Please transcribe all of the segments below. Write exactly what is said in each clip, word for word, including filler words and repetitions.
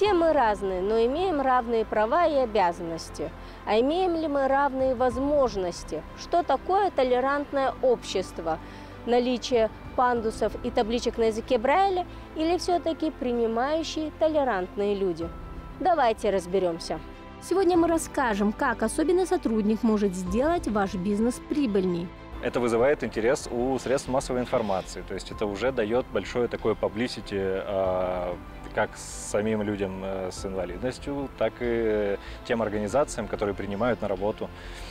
Все мы разные, но имеем равные права и обязанности. А имеем ли мы равные возможности? Что такое толерантное общество? Наличие пандусов и табличек на языке Брайля или все-таки принимающие толерантные люди? Давайте разберемся. Сегодня мы расскажем, как особенный сотрудник может сделать ваш бизнес прибыльней. Это вызывает интерес у средств массовой информации, то есть это уже дает большое такое publicity как самим людям с инвалидностью, так и тем организациям, которые принимают на работу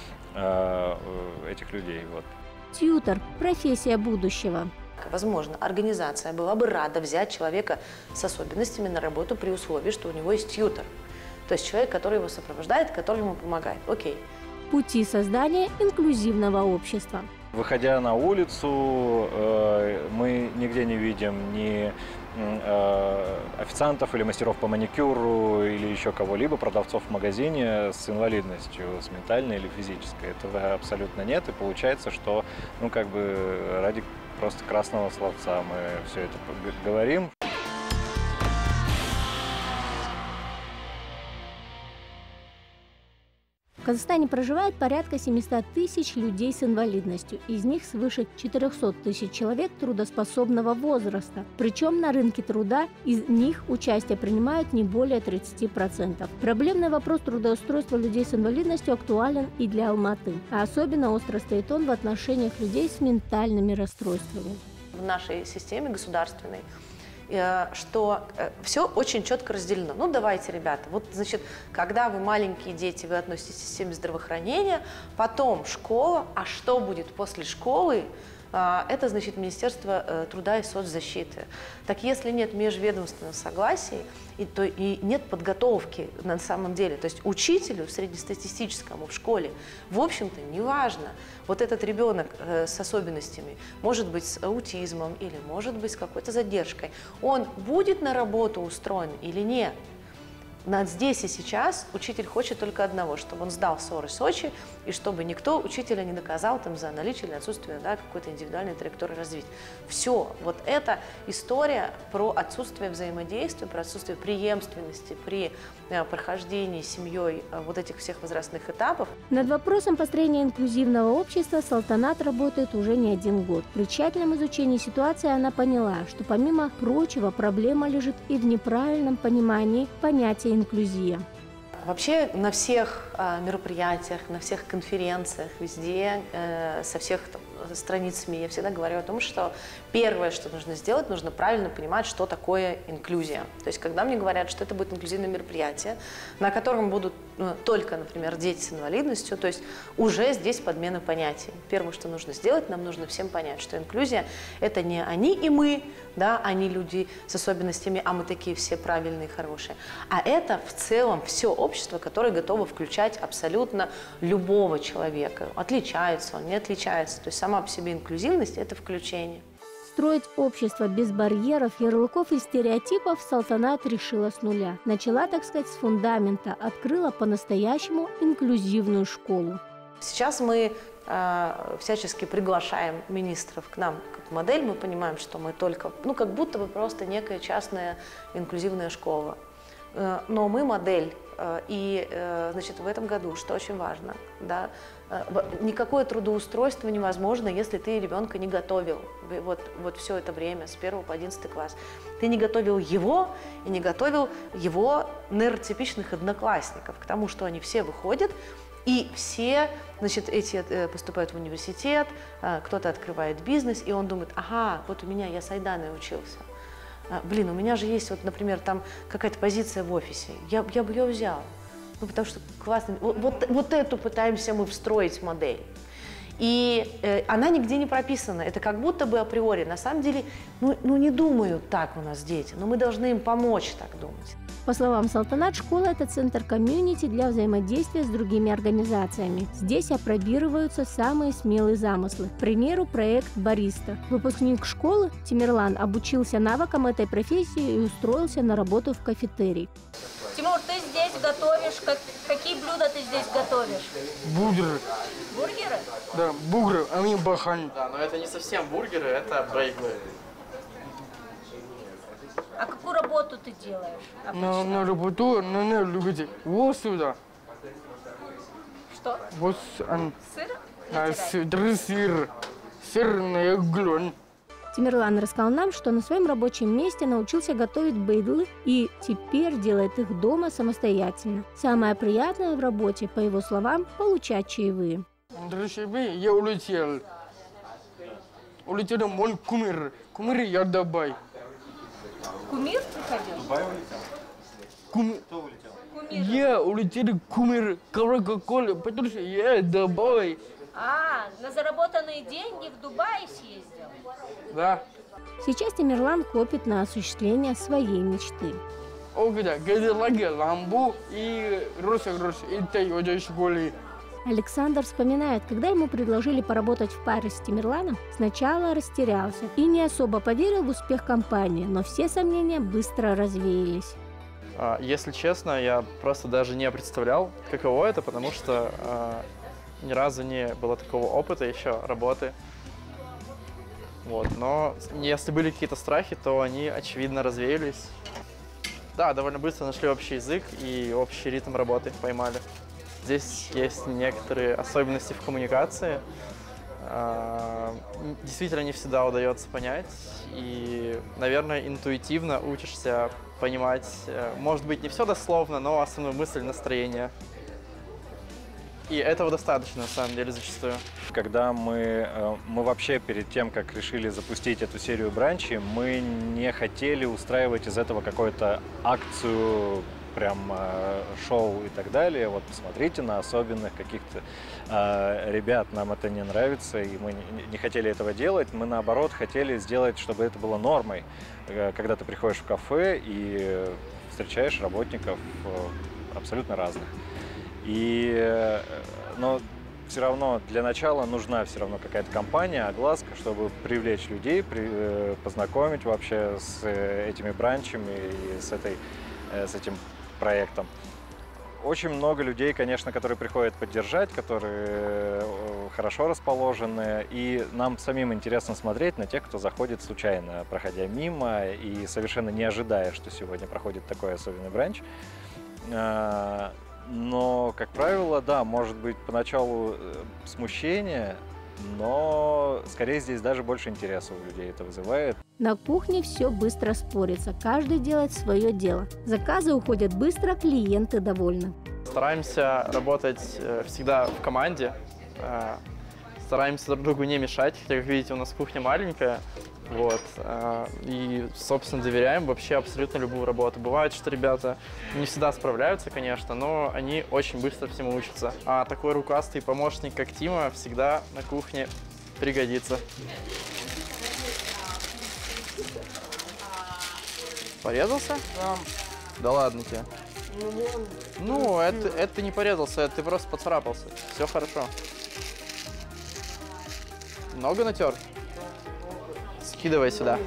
этих людей. Вот. Тьютор – профессия будущего. Возможно, организация была бы рада взять человека с особенностями на работу при условии, что у него есть тьютор. То есть человек, который его сопровождает, который ему помогает. Окей. Пути создания инклюзивного общества. Выходя на улицу, мы нигде не видим ни официантов или мастеров по маникюру или еще кого-либо, продавцов в магазине с инвалидностью, с ментальной или физической. Этого абсолютно нет, и получается, что ну, как бы ради просто красного словца мы все это говорим. В Казахстане проживает порядка семисот тысяч людей с инвалидностью. Из них свыше четырёхсот тысяч человек трудоспособного возраста. Причем на рынке труда из них участие принимают не более тридцати процентов. Проблемный вопрос трудоустройства людей с инвалидностью актуален и для Алматы. А особенно остро стоит он в отношениях людей с ментальными расстройствами. В нашей системе государственной что все очень четко разделено. Ну, давайте, ребята, вот, значит, когда вы маленькие дети, вы относитесь к системе здравоохранения, потом школа, а что будет после школы? Это, значит, Министерство труда и соцзащиты. Так если нет межведомственного согласия, и, то и нет подготовки на самом деле, то есть учителю среднестатистическому в школе, в общем-то, неважно, вот этот ребенок с особенностями, может быть с аутизмом или может быть с какой-то задержкой, он будет на работу устроен или нет? Здесь и сейчас учитель хочет только одного, чтобы он сдал СОР и Сочи, и чтобы никто учителя не доказал там, за наличие или отсутствие да, какой-то индивидуальной траектории развития. Все, вот эта история про отсутствие взаимодействия, про отсутствие преемственности при э, прохождении семьей э, вот этих всех возрастных этапов. Над вопросом построения инклюзивного общества Салтанат работает уже не один год. При тщательном изучении ситуации она поняла, что помимо прочего проблема лежит и в неправильном понимании понятия инклюзия. Вообще на всех э, мероприятиях, на всех конференциях, везде, э, со всех там, страниц СМИ я всегда говорю о том, что первое, что нужно сделать, нужно правильно понимать, что такое инклюзия. То есть когда мне говорят, что это будет инклюзивное мероприятие, на котором будут ну, только, например, дети с инвалидностью, то есть уже здесь подмена понятий. Первое, что нужно сделать, нам нужно всем понять, что инклюзия – это не они и мы, да, они люди с особенностями, а мы такие все правильные, хорошие, а это в целом все общество, которое готово включать абсолютно любого человека. Отличается он, не отличается. То есть сама по себе инклюзивность – это включение. Строить общество без барьеров, ярлыков и стереотипов Салтанат решила с нуля. Начала, так сказать, с фундамента, открыла по-настоящему инклюзивную школу. Сейчас мы э, всячески приглашаем министров к нам как модель. Мы понимаем, что мы только, ну, как будто бы просто некая частная инклюзивная школа. Э, но мы модель. И, значит, в этом году, что очень важно, да, никакое трудоустройство невозможно, если ты ребенка не готовил вот, вот все это время, с первого по одиннадцатый класс. Ты не готовил его и не готовил его нейротипичных одноклассников к тому, что они все выходят, и все, значит, эти поступают в университет, кто-то открывает бизнес, и он думает, ага, вот у меня, я с Айданой учился. Блин, у меня же есть, вот, например, там какая-то позиция в офисе, я, я бы ее взял, ну, потому что классно, вот, вот, вот эту пытаемся мы встроить модель. И э, она нигде не прописана, это как будто бы априори, на самом деле, ну, ну не думают так у нас дети, но мы должны им помочь так думать. По словам Салтанат, школа – это центр комьюнити для взаимодействия с другими организациями. Здесь опробируются самые смелые замыслы. К примеру, проект «Бариста». Выпускник школы Тимирлан обучился навыкам этой профессии и устроился на работу в кафетерий. Тимур, ты здесь готовишь? Как, какие блюда ты здесь готовишь? Бургеры. Бургеры? Да, бургеры, а они бахани. Да, но это не совсем бургеры, это бейглы. А какую работу ты делаешь? На, на работу надо любить. Вот сюда. Что? Вот он. Сыр? А, сыр, сыр. Сырный глен. Тимирлан рассказал нам, что на своем рабочем месте научился готовить бейдлы и теперь делает их дома самостоятельно. Самое приятное в работе, по его словам, получать чаевые. Я улетел. Улетел мой кумир. Кумир я Дубай. Кумир приходил? Кум... Кумир. Я улетел кумир. Кока-кола, потому что я Дубай. А, на заработанные деньги в Дубае съездил? Да. Сейчас Тимирлан копит на осуществление своей мечты. Огда, газелаги, ламбу и роса-роса, и тайода школы. Александр вспоминает, когда ему предложили поработать в паре с Тимирланом, сначала растерялся и не особо поверил в успех компании, но все сомнения быстро развеялись. Если честно, я просто даже не представлял, каково это, потому что э, ни разу не было такого опыта еще работы. Вот. Но если были какие-то страхи, то они, очевидно, развеялись. Да, довольно быстро нашли общий язык и общий ритм работы поймали. Здесь есть некоторые особенности в коммуникации. Действительно, не всегда удается понять. И, наверное, интуитивно учишься понимать, может быть, не все дословно, но основную мысль, настроение. И этого достаточно, на самом деле, зачастую. Когда мы, мы вообще перед тем, как решили запустить эту серию бранчей, мы не хотели устраивать из этого какую-то акцию, прям шоу и так далее. Вот посмотрите на особенных каких-то э, ребят, нам это не нравится, и мы не, не хотели этого делать. Мы, наоборот, хотели сделать, чтобы это было нормой. Когда ты приходишь в кафе и встречаешь работников абсолютно разных. И, но все равно для начала нужна все равно какая-то компания, огласка, чтобы привлечь людей, при, познакомить вообще с этими бранчами и с, этой, с этим проектом. Очень много людей, конечно, которые приходят поддержать, которые хорошо расположены, и нам самим интересно смотреть на тех, кто заходит случайно, проходя мимо и совершенно не ожидая, что сегодня проходит такой особенный бранч. Но, как правило, да, может быть поначалу смущение, но скорее здесь даже больше интереса у людей это вызывает. На кухне все быстро спорится, каждый делает свое дело. Заказы уходят быстро, клиенты довольны. Стараемся работать всегда в команде, стараемся друг другу не мешать, хотя, как видите, у нас кухня маленькая. Вот. И, собственно, доверяем вообще абсолютно любую работу. Бывает, что ребята не всегда справляются, конечно, но они очень быстро всему учатся. А такой рукастый помощник, как Тима, всегда на кухне пригодится. Порезался? Да. Да ладно тебе. Ну, это, это не порезался, это ты просто поцарапался. Все хорошо. Много натер? Скидывай сюда.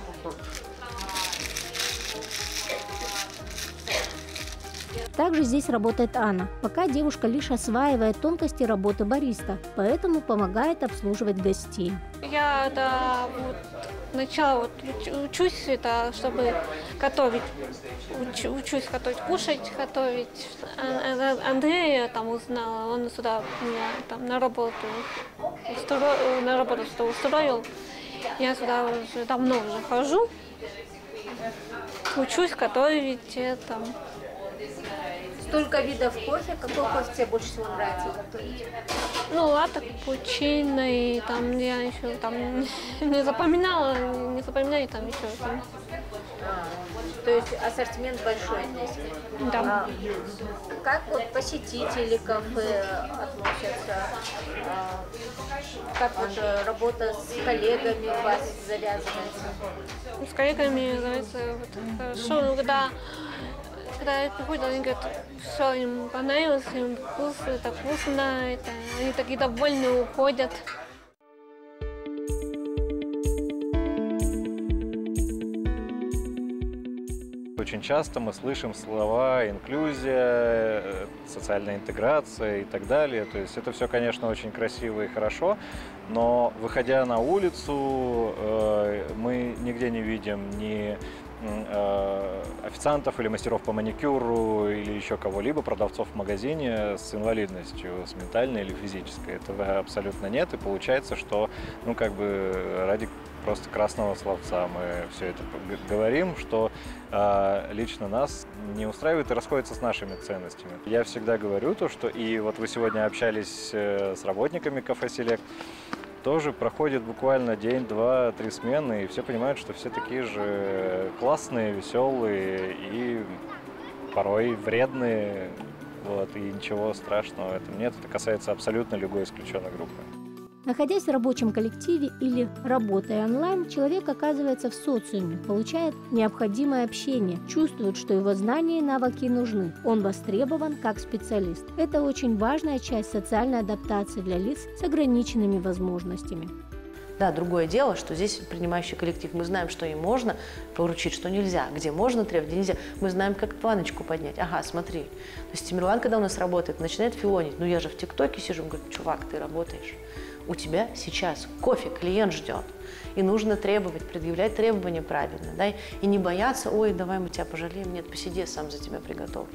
Также здесь работает Анна. Пока девушка лишь осваивает тонкости работы бариста, поэтому помогает обслуживать гостей. Я это вот, начала вот, учусь, это, чтобы готовить. Уч, учусь готовить, кушать, готовить. Андрея там узнала, он сюда меня там на работу, устро, на работу сюда устроил. Я сюда уже давно уже хожу, учусь готовить это. Столько видов кофе. Какой кофе тебе больше всего нравится готовить? Ну, латте, капучино, и там я еще там не запоминала, не запоминаю там еще. Там. А, то есть ассортимент большой здесь. Да. А, как вот посетители кафе относятся? А, как вот работа с коллегами у вас завязывается? С коллегами завязывается вот, хорошо, но когда Когда приходят, они говорят, все, им понравилось, им вкусно, это вкусно, это, они такие довольные уходят. Очень часто мы слышим слова инклюзия, социальная интеграция и так далее. То есть это все, конечно, очень красиво и хорошо, но выходя на улицу, мы нигде не видим ни э, официантов или мастеров по маникюру или еще кого-либо, продавцов в магазине с инвалидностью, с ментальной или физической. Этого абсолютно нет, и получается, что ну, как бы ради просто красного словца мы все это говорим, что э, лично нас не устраивает и расходится с нашими ценностями. Я всегда говорю то, что и вот вы сегодня общались э, с работниками кафе «Селект», тоже проходит буквально день, два, три смены, и все понимают, что все такие же классные, веселые и порой вредные, вот, и ничего страшного в этом нет. Это касается абсолютно любой исключенной группы. Находясь в рабочем коллективе или работая онлайн, человек оказывается в социуме, получает необходимое общение, чувствует, что его знания и навыки нужны. Он востребован как специалист. Это очень важная часть социальной адаптации для лиц с ограниченными возможностями. Да, другое дело, что здесь принимающий коллектив, мы знаем, что им можно поручить, что нельзя, где можно требовать, где нельзя. Мы знаем, как планочку поднять. Ага, смотри. То есть Тимирлан, когда у нас работает, начинает филонить. Ну я же в ТикТоке сижу, он говорит, чувак, ты работаешь. У тебя сейчас кофе, клиент ждет. И нужно требовать, предъявлять требования правильно. Да? И не бояться, ой, давай мы тебя пожалеем. Нет, посиди, я сам за тебя приготовлю.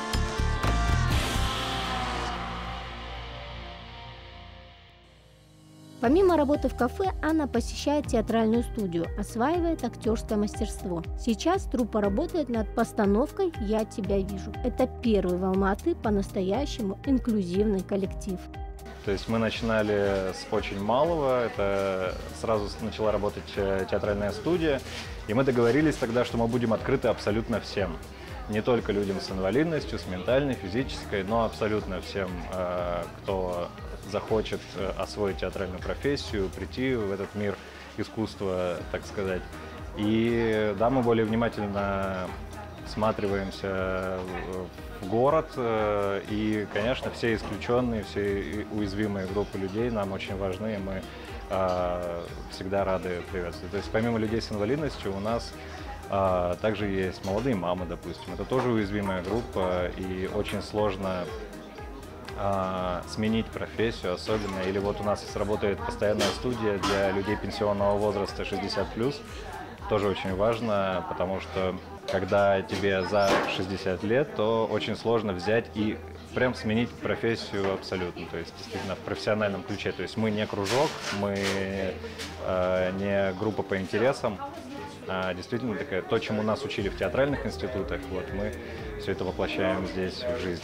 Помимо работы в кафе, Анна посещает театральную студию, осваивает актерское мастерство. Сейчас труппа работает над постановкой «Я тебя вижу». Это первый в Алматы по-настоящему инклюзивный коллектив. То есть мы начинали с очень малого, это сразу начала работать театральная студия, и мы договорились тогда, что мы будем открыты абсолютно всем. Не только людям с инвалидностью, с ментальной, физической, но абсолютно всем, кто захочет освоить театральную профессию, прийти в этот мир искусства, так сказать. И да, мы более внимательно всматриваемся в город, и, конечно, все исключенные, все уязвимые группы людей нам очень важны, и мы э, всегда рады приветствовать. То есть помимо людей с инвалидностью у нас э, также есть молодые мамы, допустим. Это тоже уязвимая группа, и очень сложно э, сменить профессию особенно. Или вот у нас работает постоянная студия для людей пенсионного возраста шестьдесят плюс. Тоже очень важно, потому что когда тебе за шестьдесят лет, то очень сложно взять и прям сменить профессию абсолютно, то есть действительно в профессиональном ключе. То есть мы не кружок, мы э, не группа по интересам, а действительно такая, то, чему нас учили в театральных институтах, вот мы все это воплощаем здесь в жизнь.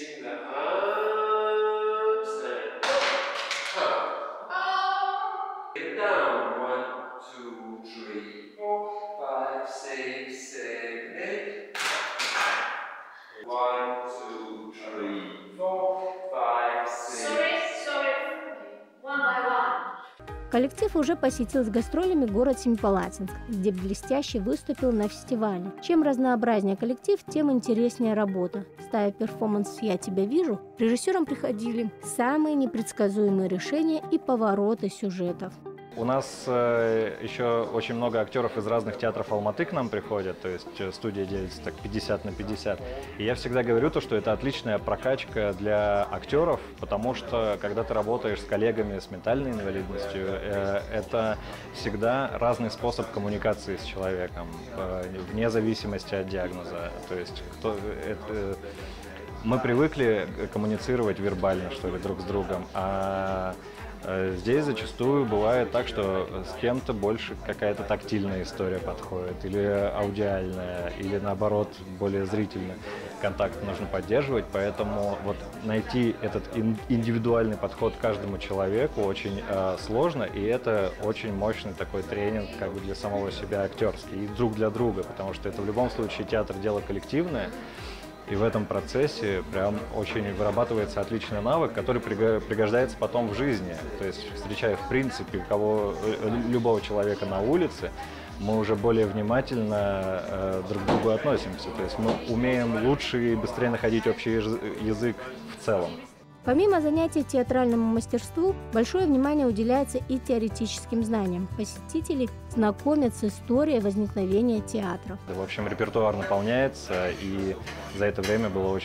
Коллектив уже посетил с гастролями город Семипалатинск, где блестяще выступил на фестивале. Чем разнообразнее коллектив, тем интереснее работа. Ставя перформанс «Я тебя вижу», режиссерам приходили самые непредсказуемые решения и повороты сюжетов. У нас э, еще очень много актеров из разных театров Алматы к нам приходят, то есть студия делится так пятьдесят на пятьдесят. И я всегда говорю то, что это отличная прокачка для актеров, потому что когда ты работаешь с коллегами с ментальной инвалидностью, э, это всегда разный способ коммуникации с человеком, э, вне зависимости от диагноза. То есть кто, это, мы привыкли коммуницировать вербально, что ли, друг с другом, а здесь зачастую бывает так, что с кем-то больше какая-то тактильная история подходит, или аудиальная, или наоборот более зрительный контакт нужно поддерживать, поэтому вот найти этот индивидуальный подход к каждому человеку очень э, сложно, и это очень мощный такой тренинг как бы для самого себя актерский и друг для друга, потому что это в любом случае театр дело коллективное. И в этом процессе прям очень вырабатывается отличный навык, который пригождается потом в жизни. То есть, встречая в принципе кого, любого человека на улице, мы уже более внимательно э, друг к другу относимся. То есть мы умеем лучше и быстрее находить общий язык в целом. Помимо занятий театральному мастерству, большое внимание уделяется и теоретическим знаниям. Посетители знакомят с историей возникновения театра. В общем, репертуар наполняется, и за это время было очень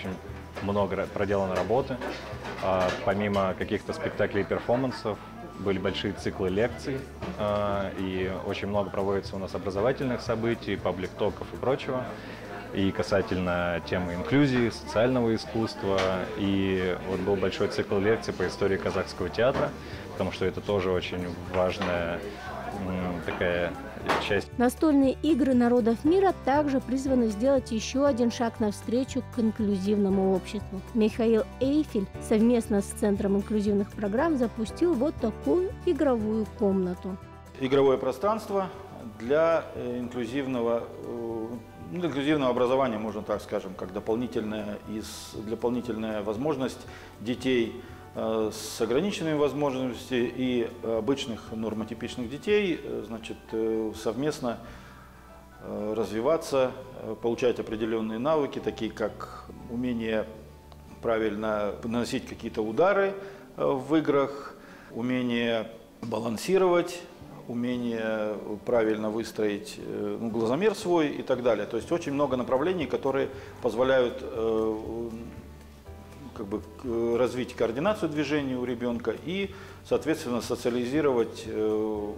много проделано работы. Помимо каких-то спектаклей и перформансов, были большие циклы лекций, и очень много проводится у нас образовательных событий, паблик-токов и прочего. И касательно темы инклюзии, социального искусства. И вот был большой цикл лекций по истории казахского театра, потому что это тоже очень важная такая часть. Настольные игры народов мира также призваны сделать еще один шаг навстречу к инклюзивному обществу. Михаил Эйфель совместно с Центром инклюзивных программ запустил вот такую игровую комнату. Игровое пространство для инклюзивного, для инклюзивного образования, можно так скажем, как дополнительная, из, дополнительная возможность детей с ограниченными возможностями и обычных нормотипичных детей, значит, совместно развиваться, получать определенные навыки, такие как умение правильно наносить какие-то удары в играх, умение балансировать, умение правильно выстроить ну, глазомер свой и так далее. То есть очень много направлений, которые позволяют как бы развить координацию движения у ребенка и, соответственно, социализировать, в,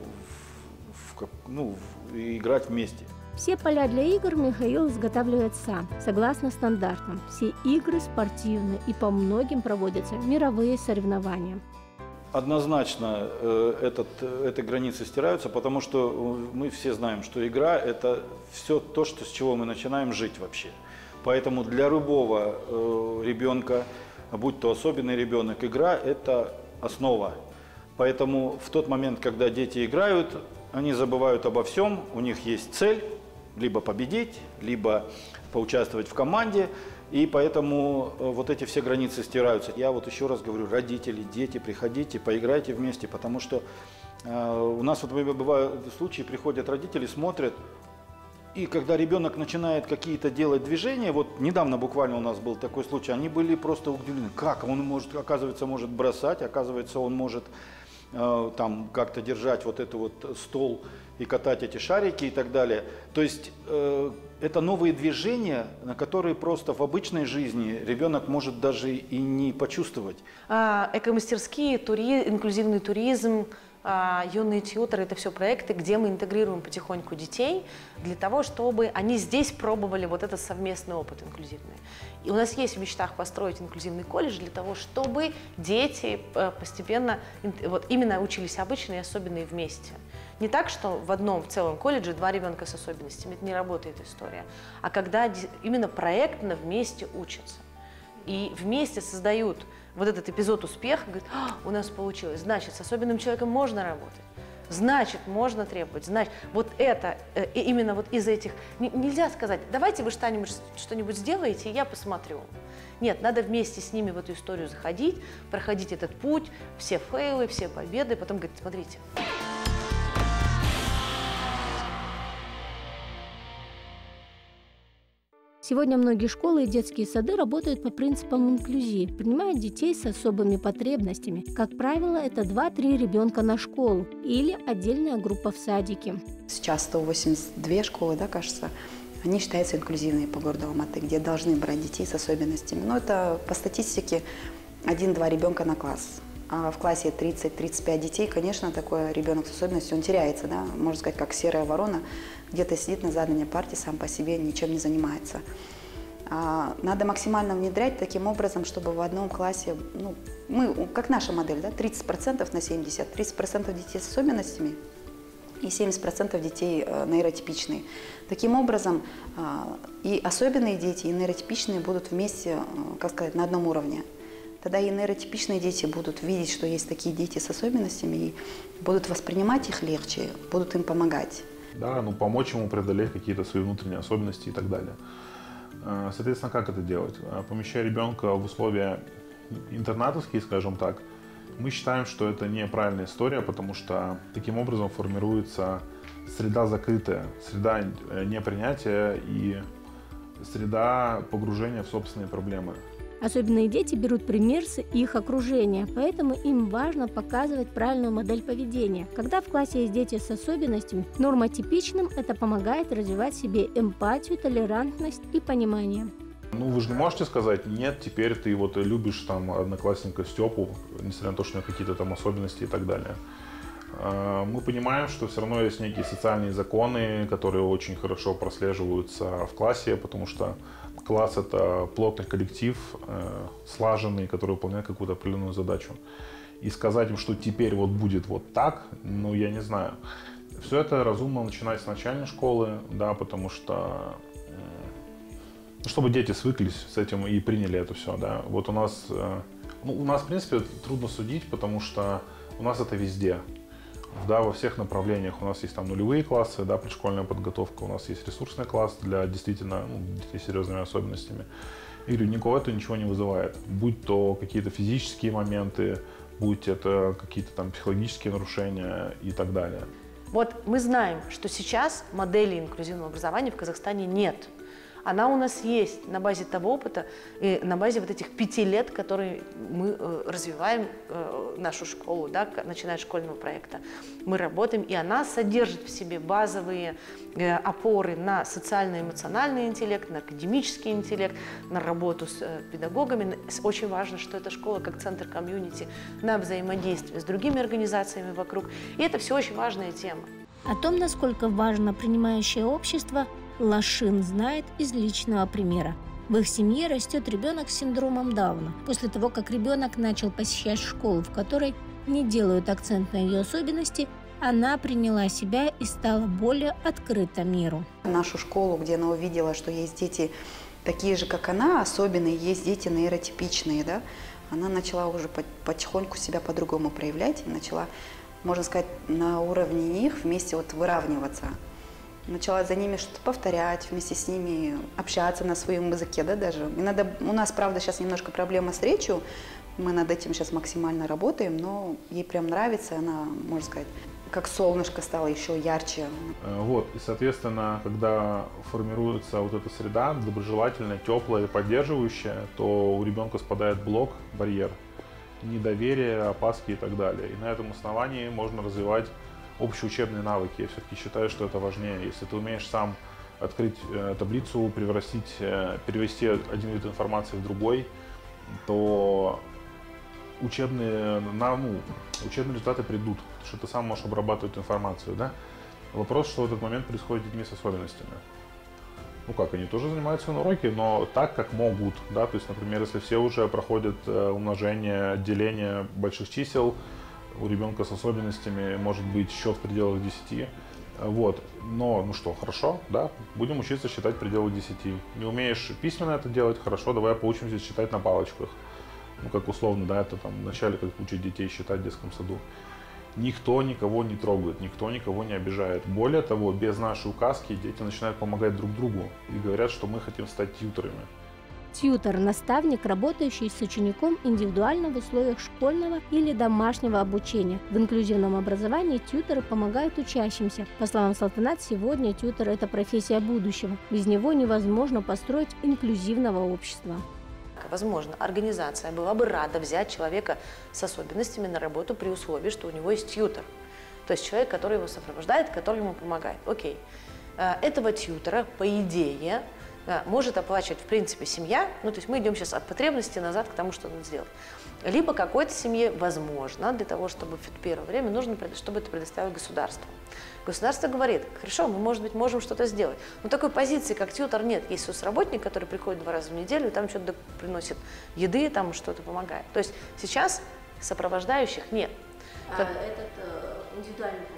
ну, и играть вместе. Все поля для игр Михаил изготавливает сам, согласно стандартам. Все игры спортивны и по многим проводятся мировые соревнования. Однозначно этот, эти границы стираются, потому что мы все знаем, что игра – это все то, что, с чего мы начинаем жить вообще. Поэтому для любого э, ребенка, будь то особенный ребенок, игра – это основа. Поэтому в тот момент, когда дети играют, они забывают обо всем, у них есть цель – либо победить, либо поучаствовать в команде. И поэтому вот эти все границы стираются. Я вот еще раз говорю, родители, дети, приходите, поиграйте вместе, потому что э, у нас вот бывают случаи, приходят родители, смотрят, и когда ребенок начинает какие-то делать движения, вот недавно буквально у нас был такой случай, они были просто удивлены, как он может, оказывается, может бросать, оказывается, он может э, там как-то держать вот этот вот стол и катать эти шарики и так далее. То есть э, это новые движения, на которые просто в обычной жизни ребенок может даже и не почувствовать. Эко-мастерские, тури... инклюзивный туризм, юные тьюторы – это все проекты, где мы интегрируем потихоньку детей для того, чтобы они здесь пробовали вот этот совместный опыт инклюзивный. И у нас есть в мечтах построить инклюзивный колледж для того, чтобы дети постепенно вот именно учились обычно и особенные вместе. Не так, что в одном в целом колледже два ребенка с особенностями, это не работает история, а когда именно проектно вместе учатся и вместе создают вот этот эпизод успеха, говорит, а, у нас получилось, значит, с особенным человеком можно работать, значит, можно требовать, значит, вот это, э, именно вот из этих, не, нельзя сказать, давайте вы что-нибудь что-нибудь сделаете, и я посмотрю. Нет, надо вместе с ними в эту историю заходить, проходить этот путь, все фейлы, все победы, потом говорить, смотрите. Сегодня многие школы и детские сады работают по принципам инклюзии, принимают детей с особыми потребностями. Как правило, это два-три ребенка на школу или отдельная группа в садике. Сейчас сто восемьдесят две школы, да, кажется, они считаются инклюзивные по городу Алматы, где должны брать детей с особенностями. Но это по статистике один-два ребенка на класс. А в классе тридцать-тридцать пять детей, конечно, такой ребенок с особенностью, он теряется, да, можно сказать, как серая ворона, где-то сидит на задней парте, сам по себе ничем не занимается. А, надо максимально внедрять таким образом, чтобы в одном классе, ну, мы, как наша модель, да, тридцать процентов на семьдесят, тридцать процентов детей с особенностями и семьдесят процентов детей э, нейротипичные. Таким образом, э, и особенные дети, и нейротипичные будут вместе, э, как сказать, на одном уровне. Тогда и нейротипичные дети будут видеть, что есть такие дети с особенностями, и будут воспринимать их легче, будут им помогать. Да, ну помочь ему преодолеть какие-то свои внутренние особенности и так далее. Соответственно, как это делать? Помещая ребенка в условия интернатовские, скажем так, мы считаем, что это неправильная история, потому что таким образом формируется среда закрытая, среда непринятия и среда погружения в собственные проблемы. Особенные дети берут пример с их окружения, поэтому им важно показывать правильную модель поведения. Когда в классе есть дети с особенностями, нормотипичным это помогает развивать в себе эмпатию, толерантность и понимание. Ну, вы же не можете сказать, нет, теперь ты вот любишь там одноклассника Степу, несмотря на то, что у него какие-то там особенности и так далее. Мы понимаем, что все равно есть некие социальные законы, которые очень хорошо прослеживаются в классе, потому что класс — это плотный коллектив, слаженный, который выполняет какую-то определенную задачу. И сказать им, что теперь вот будет вот так, ну, я не знаю. Все это разумно начинать с начальной школы, да, потому что, ну, чтобы дети свыклись с этим и приняли это все, да. Вот у нас, ну, у нас, в принципе, трудно судить, потому что у нас это везде, да, во всех направлениях. У нас есть там нулевые классы, да, предшкольная подготовка, у нас есть ресурсный класс для действительно, ну, детей с серьезными особенностями. И никого это ничего не вызывает, будь то какие-то физические моменты, будь это какие-то там психологические нарушения и так далее. Вот мы знаем, что сейчас модели инклюзивного образования в Казахстане нет. Она у нас есть на базе того опыта и на базе вот этих пяти лет, которые мы э, развиваем э, нашу школу, да, начиная с школьного проекта. Мы работаем, и она содержит в себе базовые э, опоры на социально-эмоциональный интеллект, на академический интеллект, на работу с э, педагогами. Очень важно, что эта школа как центр комьюнити, на взаимодействие с другими организациями вокруг. И это все очень важная тема. О том, насколько важно принимающее общество, Лашин знает из личного примера. В их семье растет ребенок с синдромом Дауна. После того, как ребенок начал посещать школу, в которой не делают акцент на ее особенности, она приняла себя и стала более открыта миру. Нашу школу, где она увидела, что есть дети такие же, как она, особенные, есть дети нейротипичные, да, она начала уже потихоньку себя по-другому проявлять и начала, можно сказать, на уровне них вместе вот выравниваться. Начала за ними что-то повторять, вместе с ними общаться на своем языке, да, даже. И надо, у нас, правда, сейчас немножко проблема с речью, мы над этим сейчас максимально работаем, но ей прям нравится, она, можно сказать, как солнышко стало еще ярче. Вот, и, соответственно, когда формируется вот эта среда, доброжелательная, теплая, поддерживающая, то у ребенка спадает блок, барьер, недоверие, опаски и так далее. И на этом основании можно развивать общеучебные навыки. Я все-таки считаю, что это важнее. Если ты умеешь сам открыть э, таблицу, превратить, э, перевести один вид информации в другой, то учебные, на, ну, учебные результаты придут, потому что ты сам можешь обрабатывать информацию. Да? Вопрос, что в этот момент происходит с детьми с особенностями. Ну как, они тоже занимаются на уроке, но так, как могут. Да? То есть, например, если все уже проходят э, умножение, деление больших чисел, у ребенка с особенностями может быть счет в пределах десяти. Вот. Но, ну что, хорошо, да, будем учиться считать в пределах десяти. Не умеешь письменно это делать, хорошо, давай поучимся считать на палочках. Ну, как условно, да, это там вначале как учить детей считать в детском саду. Никто никого не трогает, никто никого не обижает. Более того, без нашей указки дети начинают помогать друг другу и говорят, что мы хотим стать тьюторами. Тьютор – наставник, работающий с учеником индивидуально в условиях школьного или домашнего обучения. В инклюзивном образовании тьюторы помогают учащимся. По словам Салтанат, сегодня тьютор – это профессия будущего. Без него невозможно построить инклюзивного общества. Возможно, организация была бы рада взять человека с особенностями на работу при условии, что у него есть тьютор. То есть человек, который его сопровождает, который ему помогает. Окей. Этого тьютора, по идее, может оплачивать, в принципе, семья. Ну, то есть мы идем сейчас от потребности назад к тому, что надо сделать. Либо какой-то семье, возможно, для того, чтобы в первое время нужно, чтобы это предоставило государство. Государство говорит, хорошо, мы, может быть, можем что-то сделать. Но такой позиции, как тьютор, нет. Есть соцработник, который приходит два раза в неделю, и там что-то приносит еды, там что-то помогает. То есть сейчас сопровождающих нет. А как... этот э, индивидуальный помощник?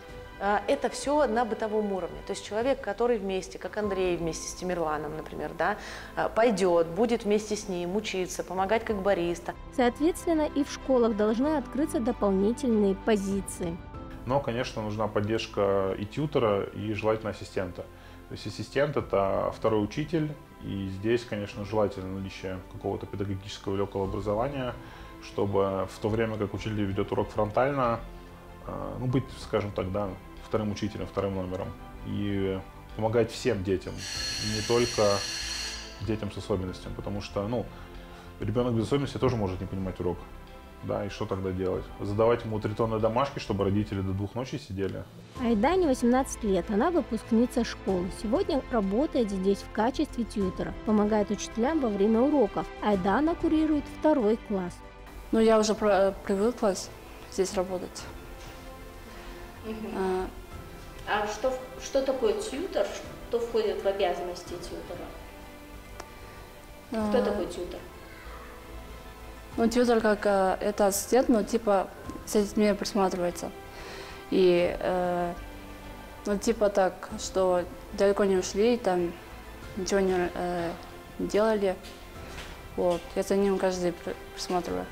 Это все на бытовом уровне. То есть человек, который вместе, как Андрей вместе с Тимирланом, например, да, пойдет, будет вместе с ним учиться, помогать как бариста. Соответственно, и в школах должны открыться дополнительные позиции. Но, конечно, нужна поддержка и тьютора, и желательно ассистента. То есть ассистент – это второй учитель, и здесь, конечно, желательно наличие какого-то педагогического или около образования, чтобы в то время, как учитель ведет урок фронтально, ну, быть, скажем так, да, вторым учителем, вторым номером и помогать всем детям, не только детям с особенностями, потому что, ну, ребенок без особенностей тоже может не понимать урок. да, и что тогда делать? Задавать ему три тонны домашки, чтобы родители до двух ночи сидели? Айдане восемнадцать лет, она выпускница школы. Сегодня работает здесь в качестве тьютера, помогает учителям во время уроков. Айдана курирует второй класс. Ну, я уже привыкла здесь работать. Uh-huh. А, а что, что такое тьютер? Что входит в обязанности тьютера? Кто а... такой тьютер? Ну, тьютер как э, это ассистент, но типа с детьми присматривается. И э, ну, типа так, что далеко не ушли, там ничего не э, делали. Вот, я за ним каждый день присматриваю.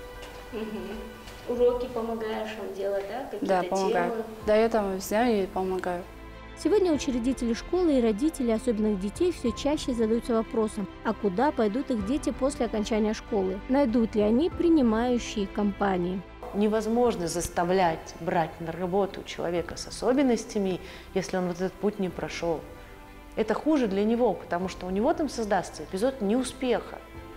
Угу. Уроки помогаешь им делать, да? Какие-то да, помогаю. темы? Да, я там объясняю и помогаю. Сегодня учредители школы и родители особенных детей все чаще задаются вопросом, а куда пойдут их дети после окончания школы? Найдут ли они принимающие компании? Невозможно заставлять брать на работу человека с особенностями, если он вот этот путь не прошел. Это хуже для него, потому что у него там создастся эпизод неуспеха.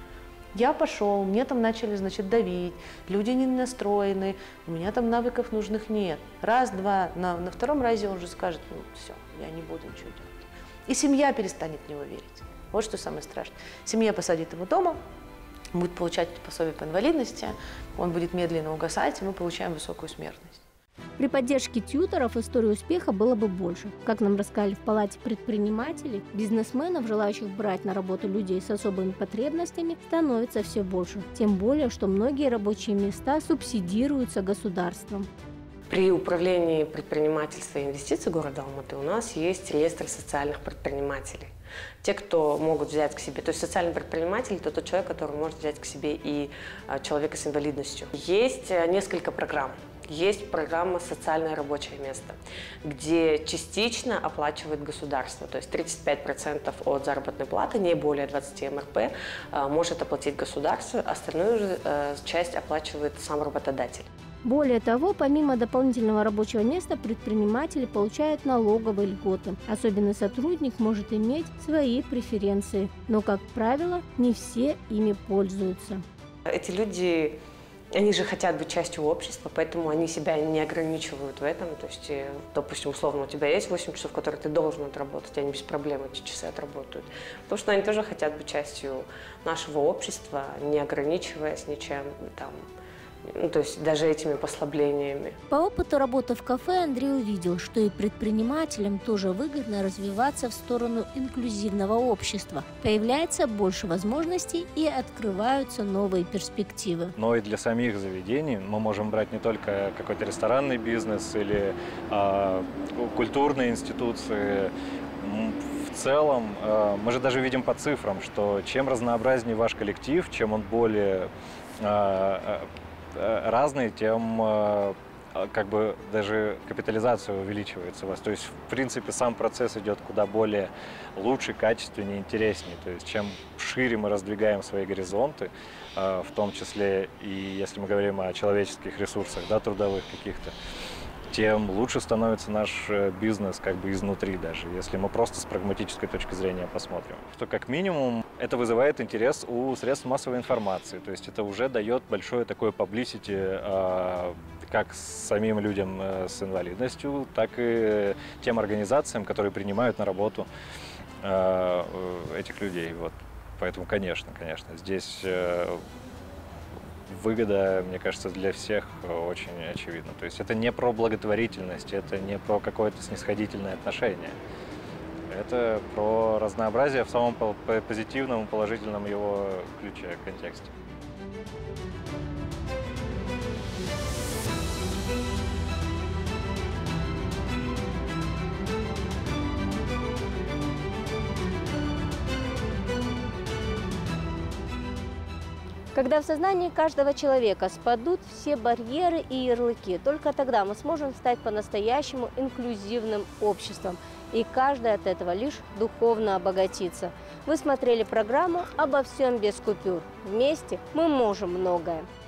Я пошел, мне там начали, значит, давить, люди не настроены, у меня там навыков нужных нет. Раз, два, на, на втором разе он уже скажет, ну все, я не буду ничего делать. И семья перестанет в него верить. Вот что самое страшное. Семья посадит его дома, будет получать пособие по инвалидности, он будет медленно угасать, и мы получаем высокую смертность. При поддержке тьюторов истории успеха было бы больше. Как нам рассказали в Палате предпринимателей, бизнесменов, желающих брать на работу людей с особыми потребностями, становится все больше. Тем более, что многие рабочие места субсидируются государством. При управлении предпринимательства и инвестиций города Алматы у нас есть реестр социальных предпринимателей. Те, кто могут взять к себе, то есть социальный предприниматель – это тот человек, который может взять к себе и человека с инвалидностью. Есть несколько программ. Есть программа «Социальное рабочее место», где частично оплачивает государство, то есть тридцать пять процентов от заработной платы, не более двадцати эм эр пэ, может оплатить государство, остальную же часть оплачивает сам работодатель. Более того, помимо дополнительного рабочего места, предприниматели получают налоговые льготы. Особенный сотрудник может иметь свои преференции, но, как правило, не все ими пользуются. Эти люди... Они же хотят быть частью общества, поэтому они себя не ограничивают в этом. То есть, допустим, условно, у тебя есть восемь часов, которые ты должен отработать, они без проблем эти часы отработают. Потому что они тоже хотят быть частью нашего общества, не ограничиваясь ничем, там, ну, то есть даже этими послаблениями. По опыту работы в кафе Андрей увидел, что и предпринимателям тоже выгодно развиваться в сторону инклюзивного общества. Появляется больше возможностей и открываются новые перспективы. Но и для самих заведений мы можем брать не только какой-то ресторанный бизнес или а, культурные институции. В целом, а, мы же даже видим по цифрам, что чем разнообразнее ваш коллектив, чем он более а, разный, тем как бы даже капитализация увеличивается у вас. То есть, в принципе, сам процесс идет куда более лучше, качественнее, интереснее. То есть, чем шире мы раздвигаем свои горизонты, в том числе и если мы говорим о человеческих ресурсах, да, трудовых каких-то, тем лучше становится наш бизнес как бы изнутри даже, если мы просто с прагматической точки зрения посмотрим. Что как минимум это вызывает интерес у средств массовой информации, то есть это уже дает большое такое publicity как самим людям с инвалидностью, так и тем организациям, которые принимают на работу этих людей. Вот. Поэтому, конечно, конечно, здесь выгода, мне кажется, для всех очень очевидна. То есть это не про благотворительность, это не про какое-то снисходительное отношение. Это про разнообразие в самом позитивном, положительном его ключе, контексте. Когда в сознании каждого человека спадут все барьеры и ярлыки, только тогда мы сможем стать по-настоящему инклюзивным обществом. И каждый от этого лишь духовно обогатится. Вы смотрели программу «Обо всем без купюр». Вместе мы можем многое.